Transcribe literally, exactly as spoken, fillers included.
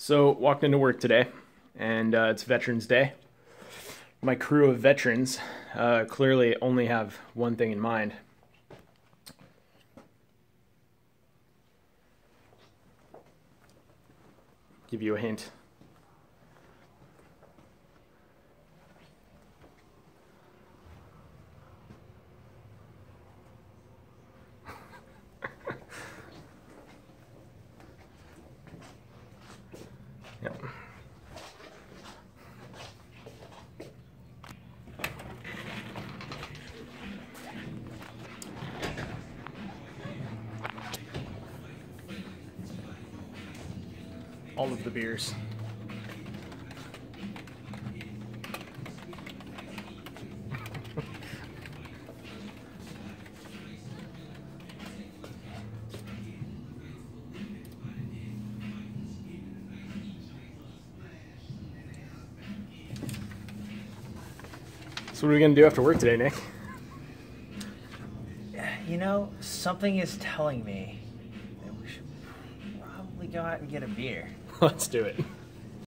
So walked into work today, and uh, it's Veterans Day. My crew of veterans uh, clearly only have one thing in mind. Give you a hint. Yep. All of the beers. So what are we gonna do after work today, Nick? You know, something is telling me that we should probably go out and get a beer. Let's do it.